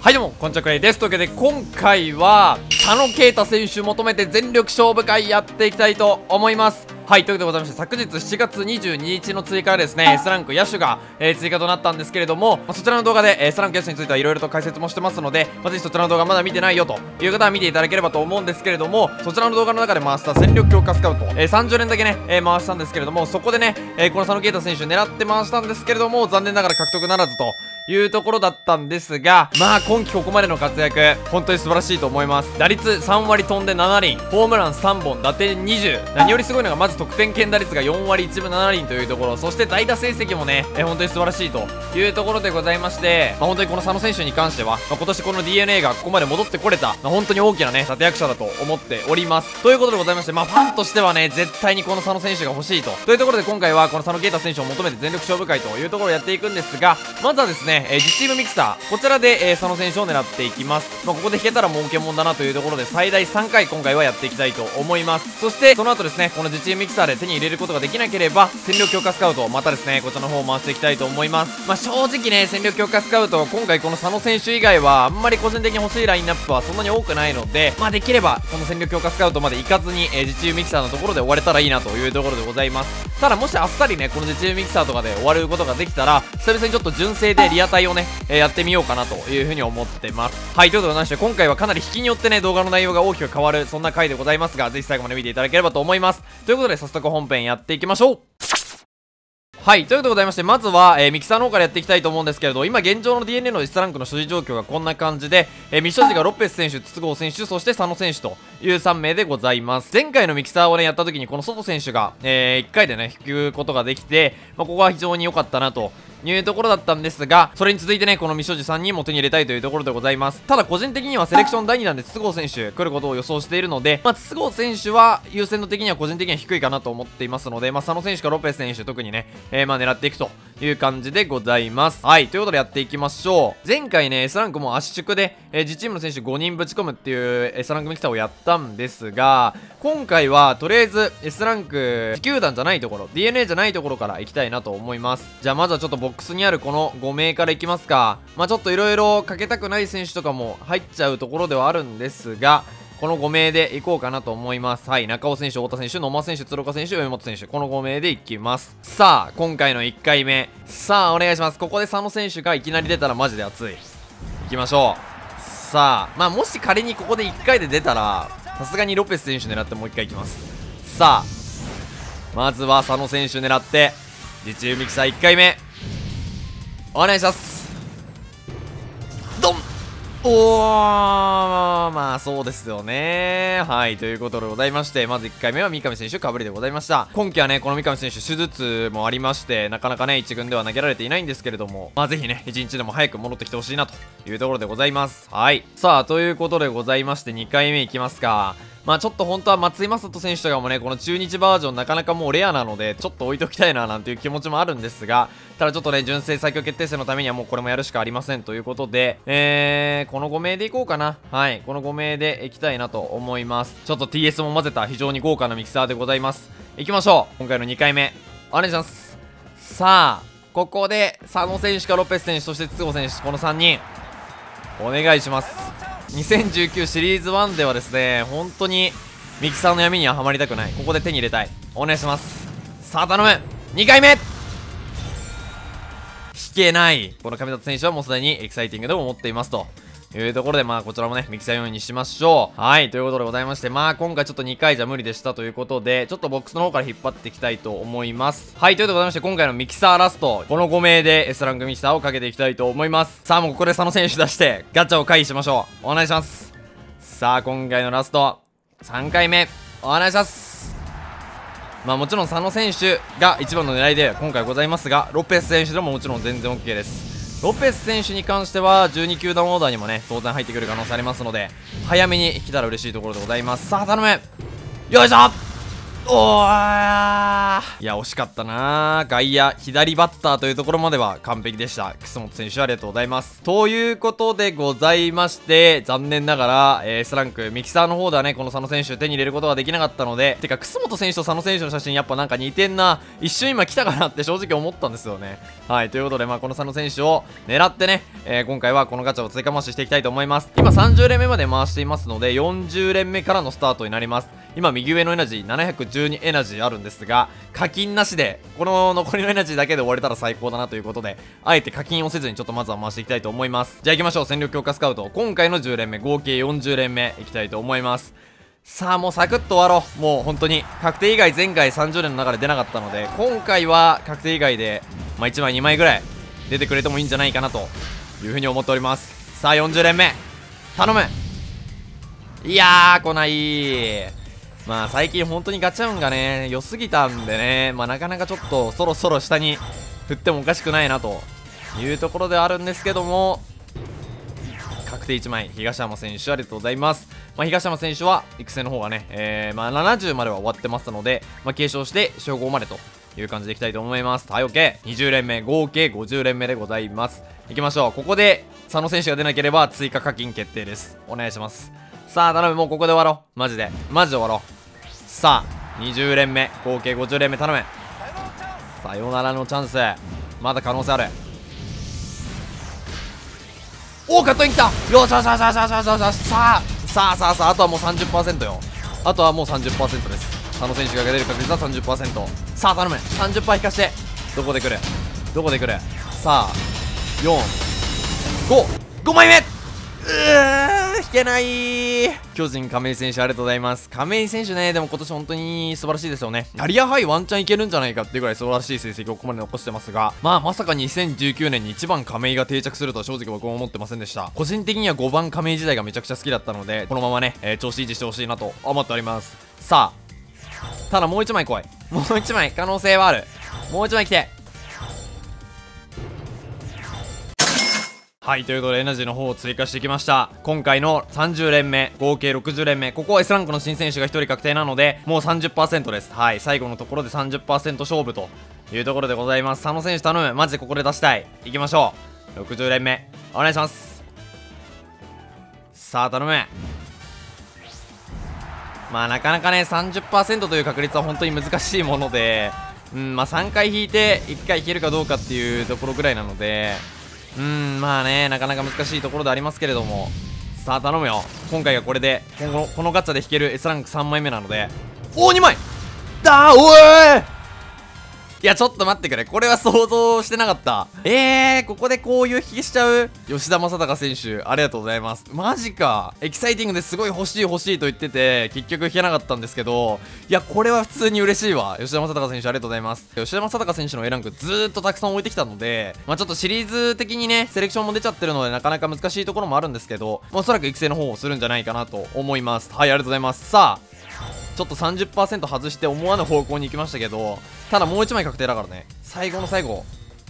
はいどうも、こんにちは、クレイです。というわけで、今回は、佐野啓太選手求めて全力勝負会やっていきたいと思います。はい、ということでございまして、昨日7月22日の追加でですね、S ランク野手が、追加となったんですけれども、そちらの動画で、S ランク野手についてはいろいろと解説もしてますので、ぜひそちらの動画まだ見てないよという方は見ていただければと思うんですけれども、そちらの動画の中で回した戦力強化スカウト、30連だけね、回したんですけれども、そこでね、この佐野啓太選手狙って回したんですけれども、残念ながら獲得ならずというところだったんですが、まあ今季ここまでの活躍本当に素晴らしいと思います。打率3割飛んで7厘、ホームラン3本、打点20、何よりすごいのがまず得点圏打率が4割1分7厘というところ、そして代打成績もね、本当に素晴らしいというところでございまして、本当にこの佐野選手に関しては、今年この DNA がここまで戻ってこれた、本当に大きなね立役者だと思っております。ということでございまして、ファンとしてはね絶対にこの佐野選手が欲しいというところで、今回はこの佐野啓太選手を求めて全力勝負会というところをやっていくんですが、まずはですね、実チームミキサーこちらで、佐野選手を狙っていきます。ここで引けたら儲けもんだなというところで、最大3回今回はやっていきたいと思います。そしてその後ですね、この実チームミキサーで手に入れることができなければ戦力強化スカウトまたですねこちらの方を回していきたいと思います。正直ね、戦力強化スカウト今回この佐野選手以外はあんまり個人的に欲しいラインナップはそんなに多くないので、できればこの戦力強化スカウトまで行かずに、実チームミキサーのところで終われたらいいなというところでございます。ただもしあっさりねこの実チームミキサーとかで終わることができたら、久々にちょっと純正でリアタイをね、やってみようかなというふうに思ってます。はい、ということでございまして、今回はかなり引きによってね動画の内容が大きく変わるそんな回でございますが、ぜひ最後まで見ていただければと思います。ということで早速本編やっていきましょう。はい、ということでございまして、まずは、ミキサーの方からやっていきたいと思うんですけれど、今現状の DNA の S ランクの所持状況がこんな感じで、ミショジがロペス選手、筒香選手、そして佐野選手という3名でございます。前回のミキサーをねやった時にこの外選手が、1回でね引くことができて、ここは非常に良かったなというところだったんですが、それに続いてねこのミショジさんにも手に入れたいというところでございます。ただ個人的にはセレクション第2弾で筒香選手来ることを予想しているので、筒香選手は優先度的には個人的には低いかなと思っていますので、佐野選手かロペス選手特にね、狙っていくという感じでございます。はい、ということでやっていきましょう。前回ね S ランクも圧縮で、自チームの選手5人ぶち込むっていう S ランクミキサーをやったんですが、今回はとりあえず S ランク地球団じゃないところ DNA じゃないところから行きたいなと思います。じゃあまずはちょっとボックスにあるこの5名からいきますか。ちょっといろいろかけたくない選手とかも入っちゃうところではあるんですが、この5名でいこうかなと思います。はい、中尾選手、太田選手、野間選手、鶴岡選手、上本選手、この5名でいきます。さあ今回の1回目、さあお願いします。ここで佐野選手がいきなり出たらマジで熱い。いきましょう。さあもし仮にここで1回で出たらさすがにロペス選手狙ってもう1回いきます。さあまずは佐野選手狙って実チームミキサー1回目お願いします。ドン。おー、そうですよね。はい、ということでございまして、まず1回目は三上選手かぶりでございました。今季はねこの三上選手手術もありまして、なかなかね1軍では投げられていないんですけれども、ぜひね1日でも早く戻ってきてほしいなというところでございます。はい、さあということでございまして、2回目いきますか。ちょっと本当は松井正人選手とかもねこの中日バージョンなかなかもうレアなので、ちょっと置いときたいななんていう気持ちもあるんですが、ただちょっとね純正最強決定戦のためにはもうこれもやるしかありませんということで、この5名でいこうかな。はい、この5名でいきたいなと思います。ちょっと TS も混ぜた非常に豪華なミキサーでございます。いきましょう。今回の2回目お願いします。さあここで佐野選手かロペス選手、そして筒香選手、この3人お願いします。2019シリーズ1ではですね本当にミキサーの闇にはハマりたくない。ここで手に入れたい。お願いします。さあ頼む。2回目引けない。この上里選手はもうすでにエキサイティングでも持っていますというところで、こちらもねミキサー用にしましょう。はい、ということでございまして、今回ちょっと2回じゃ無理でしたということで、ちょっとボックスの方から引っ張っていきたいと思います。はい、ということでございまして、今回のミキサーラストこの5名で S ランクミキサーをかけていきたいと思います。さあもうここで佐野選手出してガチャを回避しましょう。お願いします。さあ今回のラスト3回目お願いします。もちろん佐野選手が一番の狙いで今回ございますが、ロペス選手でももちろん全然 OK です。ロペス選手に関しては12球団オーダーにもね当然入ってくる可能性ありますので、早めに来たら嬉しいところでございます。さあ頼む。よいしょ。 おー、いや惜しかったなー。外野左バッターというところまでは完璧でした。楠本選手ありがとうございます。ということでございまして、残念ながら、S ランクミキサーの方ではねこの佐野選手手に入れることができなかったので、てか楠本選手と佐野選手の写真やっぱなんか似てんな、一瞬今来たかなって正直思ったんですよね。はい、ということでまあこの佐野選手を狙ってね、今回はこのガチャを追加回ししていきたいと思います。今30連目まで回していますので40連目からのスタートになります。今右上のエナジー712エナジーあるんですが、課金なしでこの残りのエナジーだけで終われたら最高だなということで、あえて課金をせずにちょっとまずは回していきたいと思います。じゃあ行きましょう。戦力強化スカウト今回の10連目合計40連目いきたいと思います。さあもうサクッと終わろう。もう本当に確定以外前回30連の中で出なかったので、今回は確定以外で、まあ、1枚2枚ぐらい出てくれてもいいんじゃないかなというふうに思っております。さあ40連目頼む。いやー来ない。まあ最近本当にガチャ運がね良すぎたんでね、まあなかなかちょっとそろそろ下に振ってもおかしくないなというところではあるんですけども、確定1枚東山選手ありがとうございます。まあ、東山選手は育成の方がね、まあ、70までは終わってますので、まあ、継承して称号までという感じでいきたいと思います。はい OK20 連目合計50連目でございます。いきましょう。ここで佐野選手が出なければ追加課金決定です。お願いします。さあ頼む、もうここで終わろう。マジで終わろう。さあ20連目合計50連目頼む。さよならのチャンスまだ可能性ある。おおカットインきた。よしよしよしよしよしよしよし。さああとはもう 30% よ。あとはもう 30% です。佐野選手が出る確率は 30%。 さあ頼む 30% 引かして。どこで来るさあ5枚目。引けない。巨人亀井選手ありがとうございます。亀井選手ね、でも今年本当に素晴らしいですよね。キャリアハイワンチャンいけるんじゃないかっていうぐらい素晴らしい成績をここまで残してますが、まさか2019年に1番亀井が定着するとは正直僕も思ってませんでした。個人的には5番亀井時代がめちゃくちゃ好きだったので、このままね、調子維持してほしいなと思っております。さあただもう1枚来い。もう1枚可能性はある。もう1枚来て。はい、ということでエナジーの方を追加してきました。今回の30連目合計60連目、ここは S ランクの新選手が1人確定なのでもう 30% です。はい、最後のところで 30% 勝負というところでございます。佐野選手頼む。マジでここで出したい。いきましょう。60連目お願いします。さあ頼む。まあなかなかね 30% という確率は本当に難しいもので、まあ3回引いて1回引けるかどうかっていうところぐらいなので、まあねなかなか難しいところでありますけれども、さあ頼むよ。今回がこれでこのガチャで引ける S ランク3枚目なので、おお2枚だー。おいいやちょっと待ってくれ、これは想像してなかった。ここでこういう引きしちゃう。吉田正尚選手ありがとうございます。マジか。エキサイティングですごい欲しいと言ってて結局引けなかったんですけど、いやこれは普通に嬉しいわ。吉田正尚選手ありがとうございます。吉田正尚選手の A ランクずーっとたくさん置いてきたので、ちょっとシリーズ的にねセレクションも出ちゃってるのでなかなか難しいところもあるんですけど、おそらく育成の方をするんじゃないかなと思います。はい、ありがとうございます。さあちょっと 30% 外して思わぬ方向に行きましたけど、ただもう1枚確定だからね。最後の最後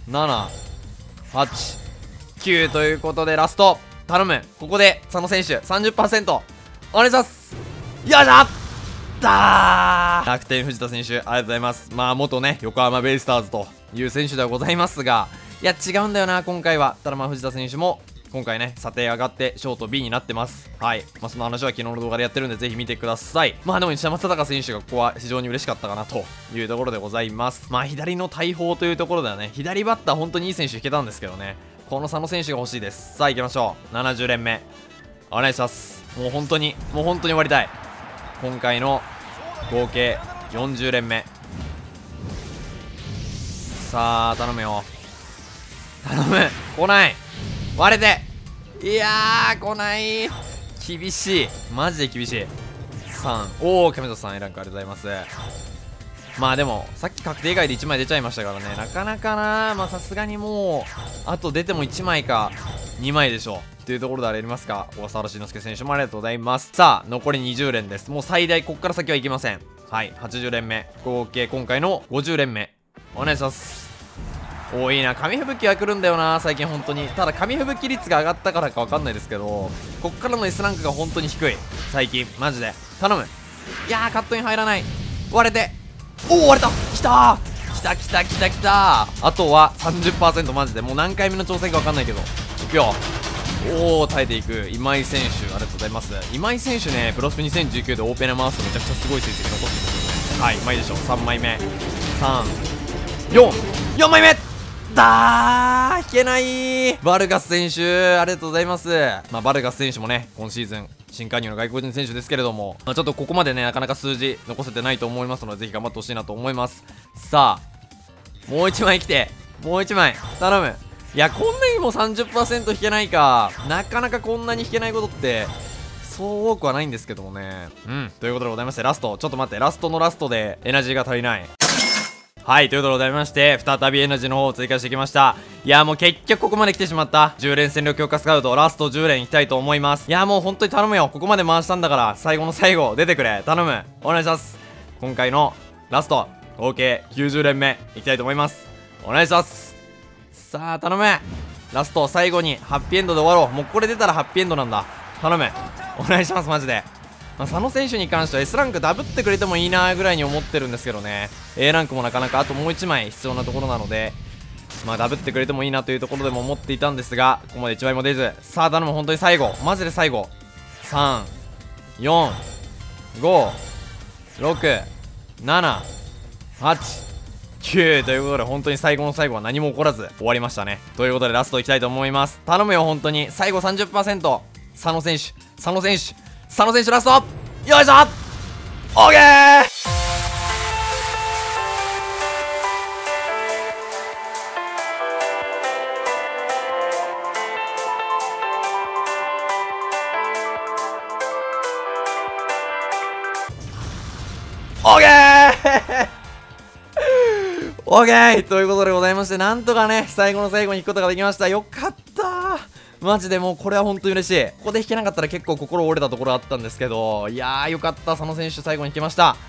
7、8、9ということでラスト頼む。ここで佐野選手 30% お願いします。よいしょったー。楽天藤田選手ありがとうございます。元ね横浜ベイスターズという選手ではございますが、いや違うんだよな今回は。ただ藤田選手も今回ね査定上がってショート B になってます。はい、その話は昨日の動画でやってるんでぜひ見てください。でも西山正尚選手がここは非常に嬉しかったかなというところでございます。左の大砲というところではね、左バッター本当にいい選手引けたんですけどね、この佐野選手が欲しいです。さあ行きましょう。70連目お願いします。もう本当に終わりたい。今回の合計40連目さあ頼むよ。頼む。来ない。割れて。いやー来ない。厳しい。マジで厳しい。3。おー亀田さん A ランクありがとうございます。でもさっき確定以外で1枚出ちゃいましたからね、なかなかな。さすがにもうあと出ても1枚か2枚でしょうというところでありますが、小笠原慎之介選手もありがとうございます。さあ残り20連です。もう最大こっから先はいきません。はい、80連目合計今回の50連目お願いします。おーいいな。紙吹雪は来るんだよな最近本当に。ただ紙吹雪率が上がったからか分かんないですけど、こっからの S ランクが本当に低い最近マジで。頼む。いやーカットイン入らない。 割れて、おお割れた、きたー、きたきたきたきたー。あとは 30% マジでもう何回目の挑戦か分かんないけどいくよ。おお耐えていく今井選手、ありがとうございます。今井選手ね、プロスピ2019でオーペナー回すとめちゃくちゃすごい成績残ってるんですよね。はい、まあいいでしょう。3枚目、4枚目だー、引けないー。バルガス選手、ありがとうございます。まあバルガス選手もね、今シーズン新加入の外国人選手ですけれども、まあ、ちょっとここまでねなかなか数字残せてないと思いますので、ぜひ頑張ってほしいなと思います。さあもう1枚来て、もう1枚頼む。いや、こんなにも 30% 引けないか。なかなかこんなに引けないことってそう多くはないんですけどもね。ということでございまして、ラストちょっと待って、ラストのラストでエナジーが足りない。はい、ということでございまして、再びエナジーの方を追加してきました。いや、もう結局ここまで来てしまった。10連戦力強化スカウト、ラスト10連いきたいと思います。いや、もう本当に頼むよ。ここまで回したんだから、最後の最後、出てくれ。頼む。お願いします。今回のラスト、合計90連目、いきたいと思います。お願いします。さあ、頼む。ラスト、最後に、ハッピーエンドで終わろう。もうこれ出たらハッピーエンドなんだ。頼む。お願いします、マジで。まあ、佐野選手に関しては S ランクダブってくれてもいいなーぐらいに思ってるんですけどね。 A ランクもなかなかあともう1枚必要なところなので、まあダブってくれてもいいなというところでも思っていたんですが、ここまで1枚も出ず。さあ頼む、本当に最後、マジで最後。3、4、5、6、7、8、9ということで、本当に最後の最後は何も起こらず終わりましたね。ということでラストいきたいと思います。頼むよ本当に。最後 30%、 佐野選手、佐野選手、佐野選手ラスト、よいしょ、オーケー。オーケーオーケーということでございまして、なんとかね最後の最後に引くことができました。よかったー、マジでもうこれは本当に嬉しい。ここで引けなかったら結構心折れたところあったんですけど、いやーよかった。佐野選手最後に引けました。